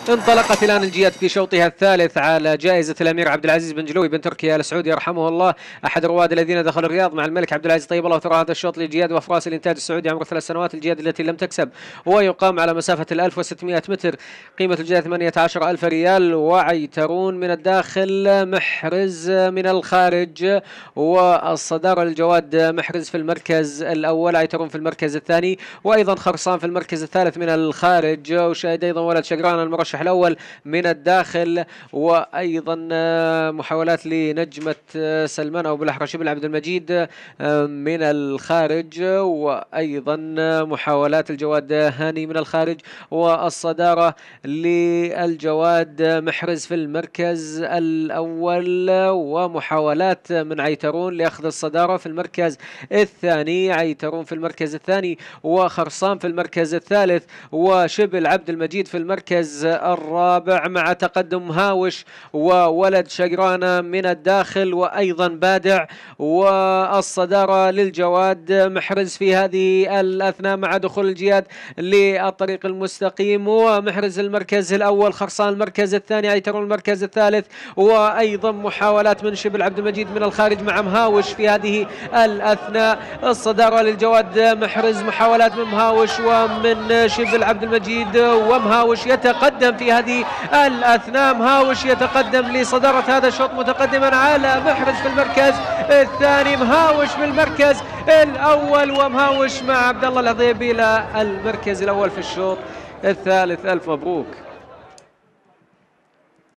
انطلقت الآن الجياد في شوطها الثالث على جائزة الأمير عبد العزيز بن جلوي بن تركي آل سعود يرحمه الله، أحد الرواد الذين دخلوا الرياض مع الملك عبد العزيز طيب الله ثرى. هذا الشوط للجياد وأفراس الإنتاج السعودي عمر 3 سنوات، الجياد التي لم تكسب، ويقام على مسافة 1600 متر، قيمة الجائزة 18,000 ريال. وعيترون من الداخل، محرز من الخارج، والصدارة للجواد محرز في المركز الأول، عيترون في المركز الثاني، وأيضا خرصان في المركز الثالث من الخارج، وشاهد أيضا ولد شقران المرشح الأول من الداخل. وأيضا محاولات لنجمة سلمان أو بالأحرى بن عبد المجيد من الخارج، وأيضا محاولات الجواد هاني من الخارج، والصدارة للجواد محرز في المركز الأول، ومحاولات من عيترون لأخذ الصدارة في المركز الثاني، عيترون في المركز الثاني، وخرصان في المركز الثالث، وشبل عبد المجيد في المركز الرابع، مع تقدم هاوش وولد شقرانة من الداخل، وأيضا بادع. والصدارة للجواد محرز في هذه الأثناء مع دخول الجياد للطريق المستقيم، ومحرز المركز الأول، خرصان المركز الثاني، عيترون المركز الثالث، وأيضا محاولات من شبل عبد المجيد من الخارج مع مهاوش في هذه الأثناء. الصدارة للجواد محرز، محاولات من مهاوش ومن شبل عبد المجيد، ومهاوش يتقدم في هذه الأثناء، مهاوش يتقدم لصدارة هذا الشوط متقدما على محرز في المركز الثاني، مهاوش في المركز الأول، ومهاوش مع عبد الله العضيبي إلى المركز الأول في الشوط الثالث. ألف مبروك.